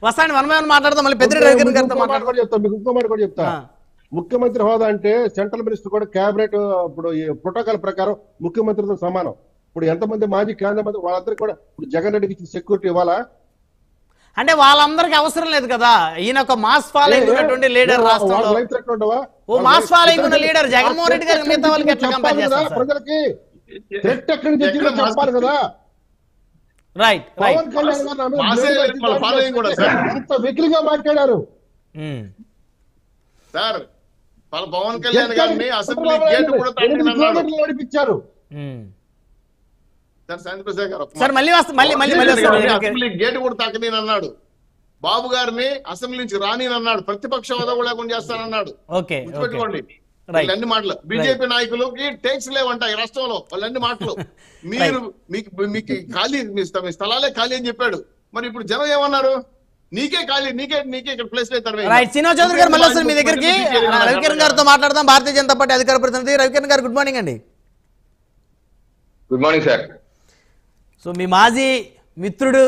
వస్తాండి మనం మాట్లాడదాం మళ్ళీ పెద్దిరెడ్డి రవికిరణ్ గారితో చెప్తా. ముఖ్యమంత్రి హోదా అంటే సెంట్రల్ మినిస్టర్ కూడా క్యాబినెట్ ఇప్పుడు ఈ ప్రోటోకాల్ ప్రకారం ముఖ్యమంత్రితో సమానం. ఇప్పుడు ఎంతమంది మాజీ కేంద్ర మంత్రి వాళ్ళందరికీ కూడా ఇప్పుడు జగన్ రెడ్డికి ఇచ్చిన సెక్యూరిటీ ఇవ్వాలా? అంటే వాళ్ళందరికీ అవసరం లేదు కదా. ఈయన ఒక మాస్ ఫాలోయింగ్ ఉన్నటువంటి లీడర్ రాష్ట్రంలో. ఓ మాస్ ఫాలోయింగ్ ఉన్న లీడర్ జగన్మోహన్ రెడ్డి గారికి మిగతా వాళ్ళకి ఎట్లా కంపేర్ చేస్తారు సార్? ప్రజలకి థ్రెట్ ఎక్కడి నుంచి వచ్చిందో చెప్పాలి కదా. రైట్ పవన్ కళ్యాణ్ గారు వెకిలిగా మాట్లాడారు సార్. పవన్ కళ్యాణ్ గారిని అసెంబ్లీ గేట్ కూడా నడిపించారు సార్. శాంతిప్రసాద్ గారు సార్ మళ్ళీ అసెంబ్లీ గేట్ కూడా తాకనీని అన్నాడు. బాబు గారిని అసెంబ్లీ నుంచి రాని అన్నాడు. ప్రతిపక్ష హోదా కూడా లేకుండా చేస్తానన్నాడు. గుర్తుపెట్టుకోండి వాళ్ళన్ని మాటలు. బీజేపీ నాయకులకి టేక్స్ లేవంట ఈ రాష్ట్రంలో వాళ్ళన్ని మాటలు. మీరు మీకు ఖాళీ మీ స్థలాలే ఖాళీ అని చెప్పాడు. మరి ఇప్పుడు జనం ఏమన్నారు? నీకే ఖాళీ, నీకే ఇక్కడ ప్లేస్ లేదు. శ్రీనివాస్ చౌదరి గారు మళ్ళీ వస్తారు మీ దగ్గరికి. రవికిరణ్ గారితో మాట్లాడదాం. భారతీయ జనతా పార్టీ అధికార ప్రతినిధి రవికిరణ్ గారు, గుడ్ మార్నింగ్ అండి. Good morning sir. సో మీ మాజీ మిత్రుడు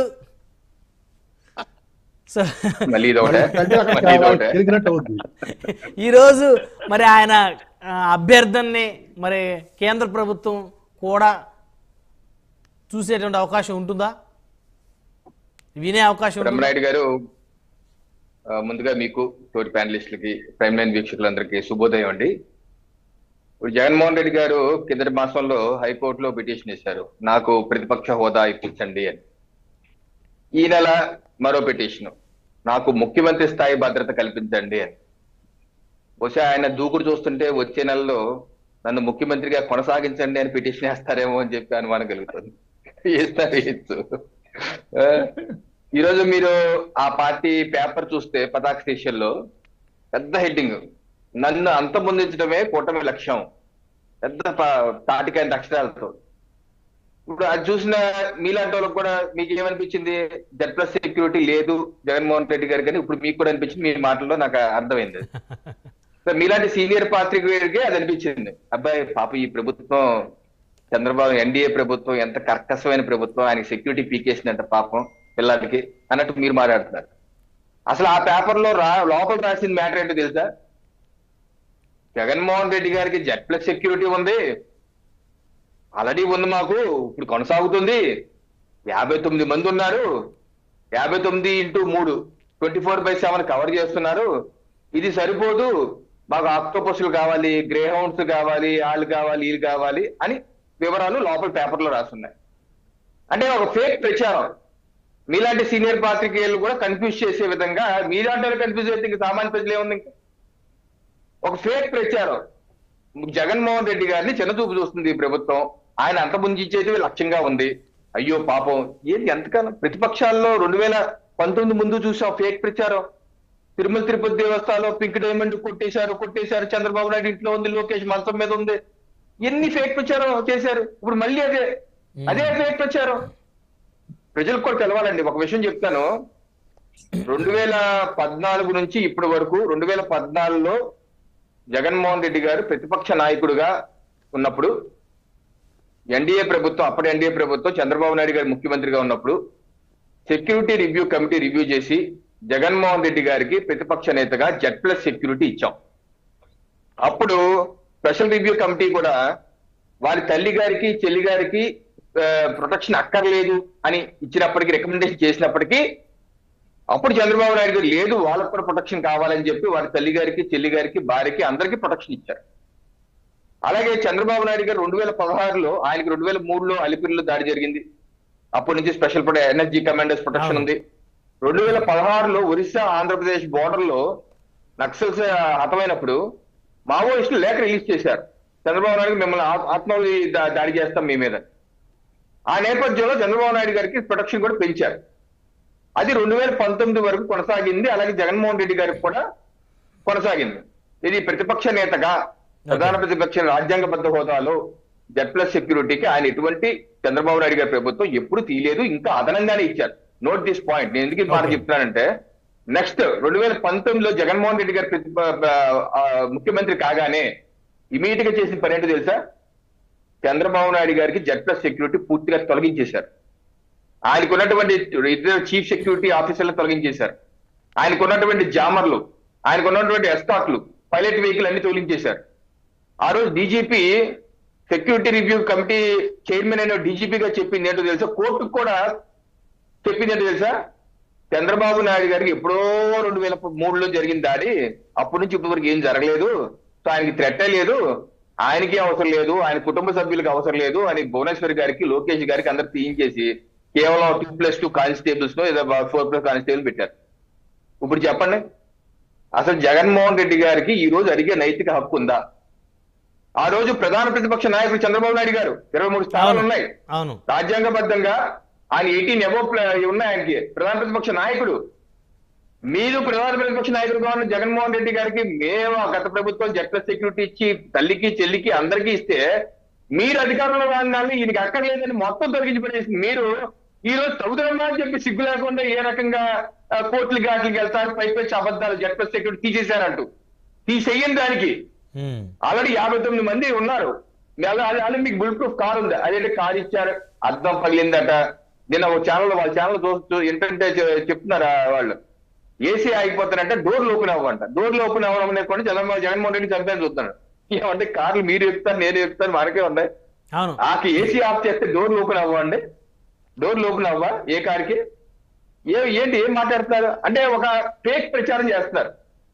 ఈరోజు మరి ఆయన అభ్యర్థనని మరి కేంద్ర ప్రభుత్వం కూడా చూసేటువంటి అవకాశం ఉంటుందా? వినే అవకాశం? బ్రహ్మనాయుడు గారు, ముందుగా మీకు తోటి ప్యానలిస్టులకి, ప్రైమ్ లైన్ వీక్షకులందరికీ శుభోదయం అండి. ఇప్పుడు జగన్మోహన్ రెడ్డి గారు కిందటి మాసంలో హైకోర్టులో పిటిషన్ ఇచ్చారు, నాకు ప్రతిపక్ష హోదా ఇప్పించండి అని. ఈ నెల మరో పిటిషన్, నాకు ముఖ్యమంత్రి స్థాయి భద్రత కల్పించండి అని. బహుశా ఆయన దూకుడు చూస్తుంటే వచ్చే నెలలో నన్ను ముఖ్యమంత్రిగా కొనసాగించండి అని పిటిషన్ వేస్తారేమో అని చెప్పి అనుమానం కలుగుతుంది. వేయచ్చు. ఈరోజు మీరు ఆ పార్టీ పేపర్ చూస్తే పతాక స్టేషన్లో పెద్ద హెడ్డింగ్, నన్ను అంతమొందించడమే కూటమి లక్ష్యం, పెద్ద తాటికాయ అక్షరాలతో. ఇప్పుడు అది చూసిన మీలాంటి వాళ్ళకి కూడా మీకు ఏమనిపించింది? Z+ సెక్యూరిటీ లేదు జగన్మోహన్ రెడ్డి గారికి అని ఇప్పుడు మీకు కూడా అనిపించింది. మీ మాటల్లో నాకు అర్థమైంది. మీలాంటి సీనియర్ పాత్రికేయుడికి అది అనిపించింది, అబ్బాయి పాప ఈ ప్రభుత్వం, చంద్రబాబు ఎన్డీఏ ప్రభుత్వం ఎంత కర్కశమైన ప్రభుత్వం, ఆయనకి సెక్యూరిటీ పీకేసిందంట పాపం పిల్లలకి అన్నట్టు మీరు మాట్లాడుతున్నారు. అసలు ఆ పేపర్ లో లోపల రాసిన మ్యాటర్ ఏంటో తెలుసా? జగన్మోహన్ రెడ్డి గారికి Z+ సెక్యూరిటీ ఉంది, ఆల్రెడీ ఉంది, మాకు ఇప్పుడు కొనసాగుతుంది, 59 మంది ఉన్నారు, 59x3 24/7 కవర్ చేస్తున్నారు, ఇది సరిపోదు, మాకు ఆక్టోపస్లు కావాలి, గ్రే హౌండ్స్ కావాలి, వాళ్ళు కావాలి, వీళ్ళు కావాలి అని వివరాలు లోపల పేపర్లో రాస్తున్నాయి. అంటే ఒక ఫేక్ ప్రచారం. మీలాంటి సీనియర్ పాత్రికేయులు కూడా కన్ఫ్యూజ్ చేసే విధంగా, మీలాంటి కన్ఫ్యూజ్ అయితే ఇంకా సామాన్య ప్రజలు ఏముంది? ఇంకా ఒక ఫేక్ ప్రచారం. జగన్మోహన్ రెడ్డి గారిని చిన్నచూపు చూస్తుంది ఈ ప్రభుత్వం, ఆయన అంతమొందించేది లక్ష్యంగా ఉంది. అయ్యో పాపం, ఏంటి ఎంతకాలం ప్రతిపక్షాల్లో 2019 ముందు చూసాం ఫేక్ ప్రచారం. తిరుమల తిరుపతి దేవస్థానంలో పింక్ డైమండ్ కొట్టేశారు, చంద్రబాబు నాయుడు ఇంట్లో ఉంది, లోకేష్ మంచం మీద ఉంది, ఎన్ని ఫేక్ ప్రచారం చేశారు. ఇప్పుడు మళ్ళీ అదే ఫేక్ ప్రచారం. ప్రజలకు కూడా తెలవాలండి. ఒక విషయం చెప్తాను, 2014 నుంచి ఇప్పటి వరకు, 2014లో జగన్మోహన్ రెడ్డి గారు ప్రతిపక్ష నాయకుడిగా ఉన్నప్పుడు, ఎన్డీఏ ప్రభుత్వం, అప్పటి ఎన్డీఏ ప్రభుత్వం చంద్రబాబు నాయుడు గారు ముఖ్యమంత్రిగా ఉన్నప్పుడు సెక్యూరిటీ రివ్యూ కమిటీ రివ్యూ చేసి జగన్మోహన్ రెడ్డి గారికి ప్రతిపక్ష నేతగా Z+ సెక్యూరిటీ ఇచ్చాం. అప్పుడు స్పెషల్ రివ్యూ కమిటీ కూడా వారి తల్లి గారికి, చెల్లి గారికి ప్రొటెక్షన్ అక్కర్లేదు అని ఇచ్చినప్పటికీ, రికమెండేషన్ చేసినప్పటికీ, అప్పుడు చంద్రబాబు నాయుడు గారు లేదు, వాళ్ళకు కూడా ప్రొటెక్షన్ కావాలని చెప్పి వారి తల్లి గారికి, చెల్లి గారికి, భార్యకి అందరికీ ప్రొటెక్షన్ ఇచ్చారు. అలాగే చంద్రబాబు నాయుడు గారు 2016లో, ఆయనకి 2003లో అలిపిరిలో దాడి జరిగింది, అప్పటి నుంచి స్పెషల్ ఎనర్జీ కమాండర్స్ ప్రొటెక్షన్ ఉంది. 2016లో ఒరిస్సా ఆంధ్రప్రదేశ్ బోర్డర్ లో నక్సల్స్ హతమైనప్పుడు మావోయిస్టులు లేఖ రిలీజ్ చేశారు, చంద్రబాబు నాయుడు మిమ్మల్ని ఆత్మహత్య దాడి చేస్తాం మీ మీద. ఆ నేపథ్యంలో చంద్రబాబు నాయుడు గారికి ప్రొటెక్షన్ కూడా పెంచారు. అది 2019 వరకు కొనసాగింది. అలాగే జగన్మోహన్ రెడ్డి గారికి కూడా కొనసాగింది. ఇది ప్రతిపక్ష నేతగా, ప్రధాన ప్రతిపక్ష రాజ్యాంగబద్ధ హోదాలో Z+ సెక్యూరిటీకి ఆయన ఎటువంటి చంద్రబాబు నాయుడు గారి ప్రభుత్వం ఎప్పుడు తీయలేదు, ఇంకా అదనంగానే ఇచ్చారు. Note this point. నేను ఎందుకు ఈ మాట చెప్తున్నానంటే, నెక్స్ట్ 2019లో జగన్మోహన్ రెడ్డి గారి ముఖ్యమంత్రి కాగానే ఇమీడియట్ గా చేసిన పని ఏంటో తెలుసా? చంద్రబాబు నాయుడు గారికి Z+ సెక్యూరిటీ పూర్తిగా తొలగించేశారు. ఆయనకున్నటువంటి ఇద్దరు చీఫ్ సెక్యూరిటీ ఆఫీసర్లు తొలగించేశారు. ఆయనకున్నటువంటి జామర్లు, ఆయనకున్నటువంటి ఎస్కాట్లు, పైలట్ వెహికల్ అన్ని తొలగించేశారు. ఆ రోజు DGP security review committee chairman అయిన డీజీపీగా చెప్పింది ఏంటో తెలుసా? కోర్టుకు కూడా చెప్పింది ఏంటో తెలుసా? చంద్రబాబు నాయుడు గారికి ఎప్పుడో 2003లో జరిగిన దాడి, అప్పటి నుంచి ఇప్పటి వరకు ఏం జరగలేదు, సో ఆయనకి థ్రెట్టే లేదు, ఆయనకి అవసరం లేదు, ఆయన కుటుంబ సభ్యులకు అవసరం లేదు అని భువనేశ్వర్ గారికి, లోకేష్ గారికి అందరు తీయించేసి కేవలం 2+2 కానిస్టేబుల్స్ ఏదో 4+ కానిస్టేబుల్ పెట్టారు. ఇప్పుడు చెప్పండి, అసలు జగన్మోహన్ రెడ్డి గారికి ఈ రోజు అడిగే నైతిక హక్కు ఉందా? ఆ రోజు ప్రధాన ప్రతిపక్ష నాయకుడు చంద్రబాబు నాయుడు గారు 23 స్థానాలు ఉన్నాయి రాజ్యాంగబద్ధంగా, ఆయన 18 అబోవ్ ఉన్నాయి ఆయనకి ప్రధాన ప్రతిపక్ష నాయకుడు. మీరు ప్రధాన ప్రతిపక్ష నాయకుడుగా ఉన్న జగన్మోహన్ రెడ్డి గారికి మేము గత ప్రభుత్వం జెడ్ సెక్యూరిటీ ఇచ్చి తల్లికి చెల్లికి అందరికీ ఇస్తే మీరు అధికారంలో రాని ఈయనకి అక్కర్లేదని మొత్తం తొలగించి పడేసింది. మీరు ఈ రోజు తగుదరమ్మా అని చెప్పి సిగ్గు లేకుండా ఏ రకంగా కోర్టులు ఘాట్లకి వెళ్తారు, పైపెచ్చి అబద్ధాలు జెడ్ సెక్యూరిటీ తీసేశారంటూ. తీసేయని దానికి ఆల్రెడీ 59 మంది ఉన్నారు. ఆల్రెడీ మీకు బుల్ ప్రూఫ్ కార్ ఉంది, అదే కార్ ఇచ్చారు, అద్దం పగిలిందట. నిన్న ఒక ఛానల్ వాళ్ళ ఛానల్ చూస్తూ ఏంటంటే చెప్తున్నారు వాళ్ళు, ఏసీ ఆగిపోతారంటే డోర్లు ఓపెన్ అవ్వంట. డోర్లు ఓపెన్ అవ్వడం లేకుండా జగన్మోహన్ రెడ్డి చంపాలని చూస్తున్నాడు. ఏమంటే కార్లు మీరు ఎక్కుతారు, నేను ఎక్కుతాను, మనకే ఉన్నాయి. ఆకి ఏసీ ఆఫ్ చేస్తే డోర్లు ఓపెన్ అవ్వండి, డోర్లు ఓపెన్ అవ్వ ఏ కార్కి? ఏంటి ఏం మాట్లాడుతున్నారు అంటే ఒక ఫేక్ ప్రచారం చేస్తున్నారు.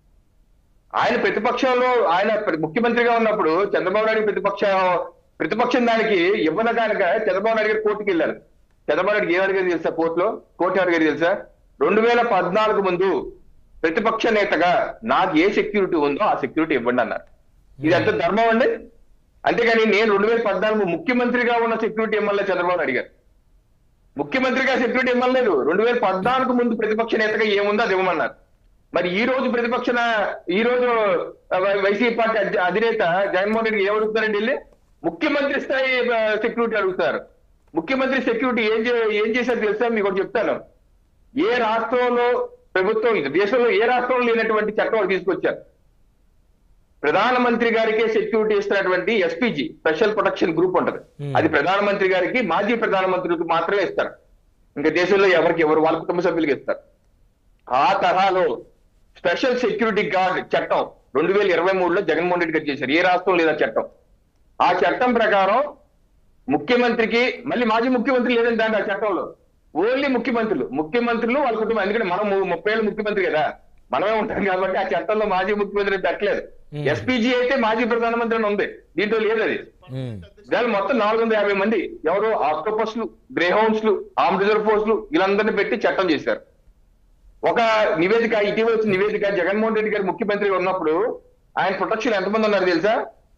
ఆయన ప్రతిపక్షంలో, ఆయన ముఖ్యమంత్రిగా ఉన్నప్పుడు చంద్రబాబు నాయుడు ప్రతిపక్షం దానికి ఇవ్వనగానక చంద్రబాబు నాయుడు గారు కోర్టుకి వెళ్ళారు. చంద్రబాబు నాయుడు ఏం అడిగారు తెలుసా? కోర్టు అడిగారు తెలుసా? 2014 ముందు ప్రతిపక్ష నేతగా నాకు ఏ సెక్యూరిటీ ఉందో ఆ సెక్యూరిటీ ఇవ్వండి అన్నారు. ఇది ఎంత ధర్మం అండి? అంతేగాని నేను 2014 ముఖ్యమంత్రిగా ఉన్న సెక్యూరిటీ ఇవ్వలే చంద్రబాబు నాయుడు గారు. ముఖ్యమంత్రిగా సెక్యూరిటీ ఇవ్వలేదు. 2014 ముందు ప్రతిపక్ష నేతగా ఏముందో అది ఇవ్వమన్నారు. మరి ఈ రోజు ఈ రోజు వైసీపీ పార్టీ అధినేత జగన్మోహన్ రెడ్డి ఏం అడుగుతారండి? వెళ్ళి ముఖ్యమంత్రి స్థాయి సెక్యూరిటీ అడుగుతారు. ముఖ్యమంత్రి సెక్యూరిటీ ఏం చేశారు తెలుసా? మీకు ఒకటి చెప్తాను. ఏ రాష్ట్రంలో ప్రభుత్వం, దేశంలో ఏ రాష్ట్రంలో లేనటువంటి చట్టం తీసుకొచ్చారు. ప్రధానమంత్రి గారికే సెక్యూరిటీ ఇస్తున్నటువంటి ఎస్పీజీ, స్పెషల్ ప్రొటెక్షన్ గ్రూప్ ఉంటది. అది ప్రధానమంత్రి గారికి, మాజీ ప్రధానమంత్రులకు మాత్రమే ఇస్తారు. ఇంకా దేశంలో ఎవరికి ఎవరు వాళ్ళ కుటుంబ సభ్యులకి ఇస్తారు. ఆ తరహాలో స్పెషల్ సెక్యూరిటీ గార్డ్ చట్టం 2023లో జగన్మోహన్ రెడ్డి గారు చేశారు. ఏ రాష్ట్రం లేదా చట్టం. ఆ చట్టం ప్రకారం ముఖ్యమంత్రికి, మళ్ళీ మాజీ ముఖ్యమంత్రి లేదండి దాంట్లో ఆ చట్టంలో, ఓన్లీ ముఖ్యమంత్రులు వాళ్ళ కుటుంబం. ఎందుకంటే మనం 30 ఏళ్ళు ముఖ్యమంత్రి కదా, మనమే ఉంటాం కాబట్టి ఆ చట్టంలో మాజీ ముఖ్యమంత్రి పెట్టలేదు. ఎస్పీజీ అయితే మాజీ ప్రధానమంత్రి అని ఉంది, దీంట్లో లేదు. అది దాని మొత్తం 450 మంది ఎవరు ఆక్టోపస్లు, గ్రేహౌండ్స్లు, ఆర్మ్డ్ రిజర్వ్ ఫోర్స్లు వీళ్ళందరినీ పెట్టి చట్టం చేశారు. ఒక నివేదిక, ఇటీవల వచ్చిన నివేదిక, జగన్మోహన్ రెడ్డి గారు ముఖ్యమంత్రిగా ఉన్నప్పుడు ఆయన ప్రొటెక్షన్ ఎంతమంది ఉన్నారు తెలుసా?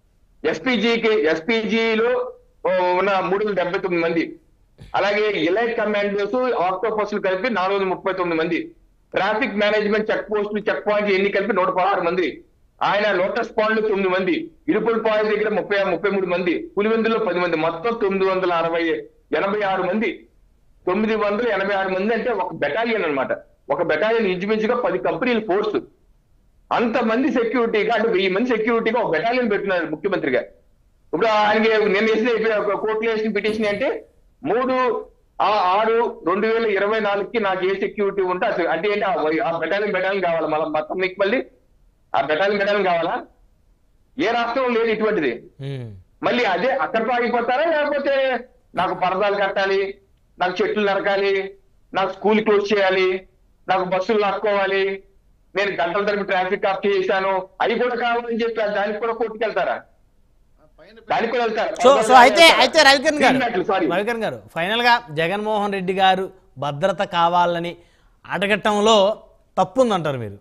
ఎస్పీజీలో ఉన్న 379 మంది, అలాగే ఎలైట్ కమాండోస్, ఆక్టోపస్లు కలిపి 439 మంది, ట్రాఫిక్ మేనేజ్మెంట్ చెక్ పాయింట్లు ఎన్ని కలిపి 116 మంది, ఆయన లోటస్ పాండ్ 9 మంది, ఇరుపుల్ పాయింట్ దగ్గర 33 మంది, పులివెందులో 10 మంది, మొత్తం 986 మంది. 986 మంది అంటే ఒక బెటాలియన్ అన్నమాట. ఒక బెటాలియన్ ఇంచుమించుగా 10 కంపెనీల ఫోర్స్. అంతమంది సెక్యూరిటీగా, అంటే 1000 మంది సెక్యూరిటీగా ఒక బెటాలియన్ పెట్టినారు ముఖ్యమంత్రిగా. ఇప్పుడు ఆయనకి నేను వేసిన కోర్టులో వేసిన పిటిషన్ అంటే 3/6/2024కి నాకు ఏ సెక్యూరిటీ ఉంటే అంటే ఏంటి ఆ బెటాలియన్ కావాలా? మొత్తం మీకు మళ్ళీ ఆ బెటాలియన్ కావాలా? ఏ రాష్ట్రం లేదు ఇటువంటిది. మళ్ళీ అదే అక్కడితో ఆగిపోతారా? లేకపోతే నాకు పరదాలు కట్టాలి, నాకు చెట్లు నరకాలి, నాకు స్కూల్ క్లోజ్ చేయాలి, నాకు బస్సులు లాక్కోవాలి, నేను గంటల తరపు ట్రాఫిక్ ఆఫ్ చేశాను, అవి కూడా కావాలని చెప్పి దానికి కూడా కోర్టుకు వెళ్తారా? దానికి కూడా వెళ్తారా? సో అయితే రవికిరణ్ గారు ఫైనల్ గా జగన్మోహన్ రెడ్డి గారు భద్రత కావాలని అడగటంలో తప్పుందంటారు మీరు?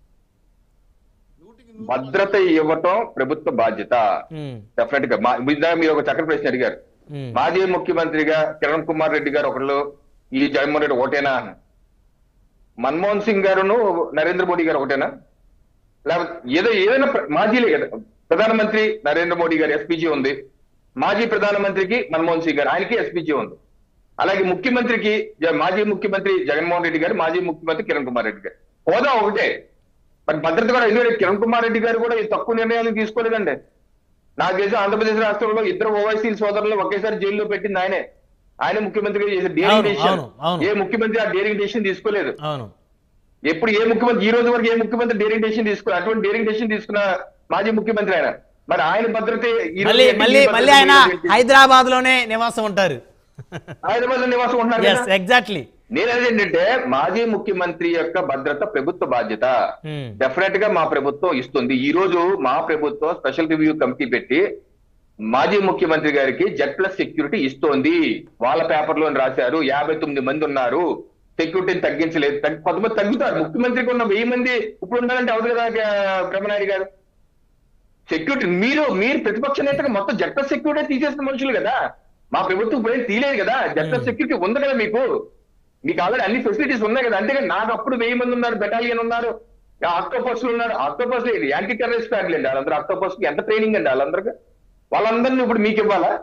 భద్రత ఇవ్వటం ప్రభుత్వ బాధ్యత డెఫినెట్ గా. మీరు ఒక చక్కటి ప్రశ్న అడిగారు. మాజీ ముఖ్యమంత్రిగా కిరణ్ కుమార్ రెడ్డి గారు ఒకళ్ళు, ఈ జగన్మోహన్ రెడ్డి ఒకటేనా? మన్మోహన్ సింగ్ గారును నరేంద్ర మోడీ గారు ఒకటేనా? లేకపోతే ఏదైనా మాజీలే కదా. ప్రధానమంత్రి నరేంద్ర మోడీ గారు ఎస్పీజీ ఉంది, మాజీ ప్రధానమంత్రికి మన్మోహన్ సింగ్ గారు ఆయనకి ఎస్పీజీ ఉంది, అలాగే ముఖ్యమంత్రికి మాజీ ముఖ్యమంత్రి జగన్మోహన్ రెడ్డి గారు, మాజీ ముఖ్యమంత్రి కిరణ్ కుమార్ రెడ్డి గారు. హోదా ఒకటే, మరి భద్రత కూడా. ఎందుకంటే కిరణ్ కుమార్ రెడ్డి గారు కూడా తక్కువ నిర్ణయాలు తీసుకోలేదండి. నాకు తెలిసి ఆంధ్రప్రదేశ్ రాష్ట్రంలో 2 ఓవైసీ సోదరులు ఒకేసారి జైల్లో పెట్టింది ఆయనే. ఆయన ముఖ్యమంత్రిగా చేసే డేరింగ్ అవును, డెసిషన్. అవును, అవును. ఏ ముఖ్యమంత్రి ఆ డేరింగ్ డెసిషన్ తీసుకోలేదు. అవును. ఎప్పుడు ఏ ముఖ్యమంత్రి ఈ రోజు వరకు ఏ ముఖ్యమంత్రి డేరింగ్ డెసిషన్ తీసుకోలేదు. అటువంటి డేరింగ్ డెసిషన్ తీసుకున్న మాజీ ముఖ్యమంత్రి ఆయన. మరి ఆయన భద్రత ఈ రోజు మళ్ళీ ఏంటి? మళ్ళీ ఈ భద్రత మళ్ళీ ఆయన ఏంటి? హైదరాబాద్ లోనే నివాసం ఉంటారు. హైదరాబాద్ లో నివాసం ఉంటున్నారు ఎస్, కదా. ఎగ్జాక్ట్లీ. నేనది ఏంటంటే మాజీ ముఖ్యమంత్రి యొక్క భద్రత ప్రభుత్వ బాధ్యత. డెఫినెట్ గా మా ప్రభుత్వం ఇస్తుంది. ఈ రోజు మా ప్రభుత్వం స్పెషల్ రివ్యూ కమిటీ పెట్టి మాజీ ముఖ్యమంత్రి గారికి Z+ సెక్యూరిటీ ఇస్తోంది. వాళ్ళ పేపర్ లో రాశారు 59 మంది ఉన్నారు, సెక్యూరిటీని తగ్గించలేదు. కొంతమంది తగ్గుతారు. ముఖ్యమంత్రికి ఉన్న 1000 మంది ఇప్పుడు ఉండాలంటే అవుతుంది కదా బ్రహ్మనాయుడు గారు. సెక్యూరిటీ మీరు ప్రతిపక్ష నేతగా మొత్తం Z+ సెక్యూరిటీ తీసేసిన మనుషులు కదా. మా ప్రభుత్వం ఇప్పుడు తీయలేదు కదా. Z+ సెక్యూరిటీ ఉంది కదా మీకు ఆల్రెడీ అన్ని ఫెసిలిటీస్ ఉన్నాయి కదా. అంతేగాని నాకు అప్పుడు 1000 మంది ఉన్నారు, బెటాలియన్ ఉన్నారు, ఆక్టోపస్ ఉన్నారు. ఆక్టోపస్ యాంటీ టెర్రరిస్ట్ స్క్వాడ్ అండి వాళ్ళందరూ. ఆక్టోపస్ కి ఎంత ట్రైనింగ్ అండి వాళ్ళందరినీ ఇప్పుడు మీకు ఇవ్వాలా?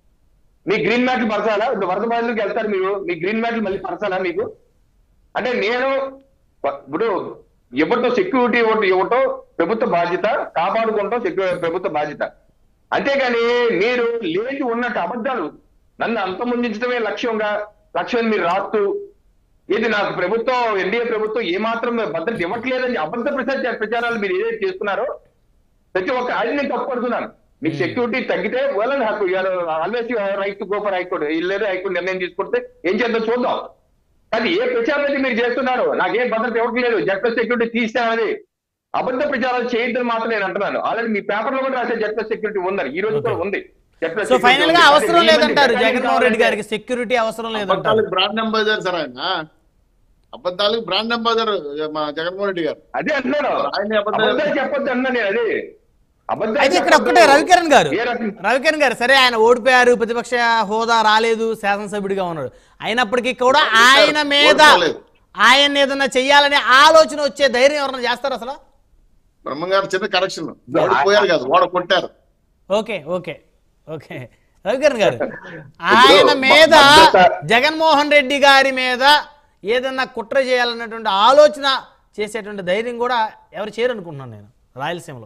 మీ గ్రీన్ మ్యాట్లు పరచాలా? ఇప్పుడు వరద బాధితులకు వెళ్తారు మీరు, మీ గ్రీన్ మ్యాట్లు మళ్ళీ పరచాలా మీకు? అంటే నేను ఇప్పుడు ఇవ్వటం సెక్యూరిటీ ఇవ్వటం ప్రభుత్వ బాధ్యత, కాపాడుకుంటాం ప్రభుత్వ బాధ్యత. అంతేగాని మీరు లేచి ఉన్నట్టు అబద్ధాలు నన్ను అంతమొందించడమే లక్ష్యం మీరు రాస్తూ ఇది నాకు ప్రభుత్వం ఎన్డీఏ ప్రభుత్వం ఏమాత్రం భద్రత ఇవ్వట్లేదని అబద్ధ ప్రచారాలు మీరు ఏదైతే చేస్తున్నారో ప్రతి ఒక్క అది నేను తప్పుపడుతున్నాను. మీకు సెక్యూరిటీ తగ్గితే వాళ్ళని హక్కు always right to go for high court. ఇల్లేదు హైకోర్టు నిర్ణయం తీసుకుంటే ఏం చేద్దాం చూద్దాం. కానీ ఏ ప్రచారం అయితే మీరు చేస్తున్నారు నాకేం భద్రత ఇవ్వట్లేదు, Z+ సెక్యూరిటీ తీస్తానని అబద్ధ ప్రచారాలు చేయొద్దని మాత్రం నేను అంటున్నాను. ఆల్రెడీ మీ పేపర్ లో కూడా రాసే Z+ సెక్యూరిటీ ఉందని ఈ రోజు కూడా ఉంది. సో ఫైనల్ గా అవసరం లేదంటారు జగన్మోహన్ రెడ్డి గారికి సెక్యూరిటీ అవసరం లేదంటారు. బ్రాండ్ అంబాసిడర్ సార్ ఆయన, అబద్ధాలకు బ్రాండ్ అంబాసిడర్ మా జగన్మోహన్ రెడ్డి గారు. అదే అంటున్నాను, ఆయన అబద్ధాలు చెప్పొద్దు అన్నా నేను. అదే అయితే ఇక్కడ ఒక్కటే రవికిరణ్ గారు సరే ఆయన ఓడిపోయారు, ప్రతిపక్ష హోదా రాలేదు, శాసనసభ్యుడిగా ఉన్నాడు. అయినప్పటికీ కూడా ఆయన మీద ఆయన ఏదన్నా చెయ్యాలనే ఆలోచన వచ్చే ధైర్యం ఎవరైనా చేస్తారు అసలు? బ్రహ్మంగారు చిన్న కరెక్షన్, ఓడిపోయారు కాదు ఓడ కొట్టారు. ఓకే ఓకే ఓకే రవికిరణ్ గారు, ఆయన మీద జగన్మోహన్ రెడ్డి గారి మీద ఏదన్నా కుట్ర చేయాలన్నటువంటి ఆలోచన చేసేటువంటి ధైర్యం కూడా ఎవరు చేయరు అనుకుంటున్నాను నేను రాయలసీమలో.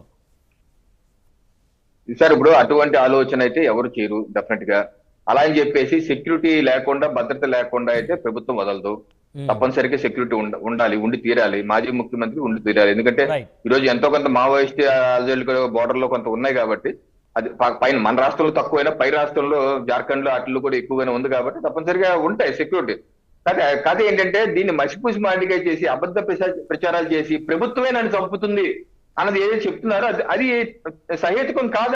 సార్ ఇప్పుడు అటువంటి ఆలోచన అయితే ఎవరు చేయరు డెఫినెట్ గా. అలా అని చెప్పేసి సెక్యూరిటీ లేకుండా భద్రత లేకుండా అయితే ప్రభుత్వం వదలదు. తప్పనిసరిగా సెక్యూరిటీ ఉండాలి, ఉండి తీరాలి. మాజీ ముఖ్యమంత్రి ఉండి తీరాలి. ఎందుకంటే ఈ రోజు ఎంతో కొంత మావోయిస్ట్ బోర్డర్ లో కొంత ఉన్నాయి కాబట్టి, అది పైన మన రాష్ట్రంలో తక్కువైనా పై రాష్ట్రంలో జార్ఖండ్ లో అట్లు కూడా ఎక్కువగానే ఉంది కాబట్టి తప్పనిసరిగా ఉంటాయి సెక్యూరిటీ. కథ ఏంటంటే దీన్ని మసిపూసి మాండిగా చేసి అబద్ధ ప్రచారాలు చేసి ప్రభుత్వమే నన్ను చంపుతుంది అన్నది ఏదైతే చెప్తున్నారో అది సహేతుకం కాదు.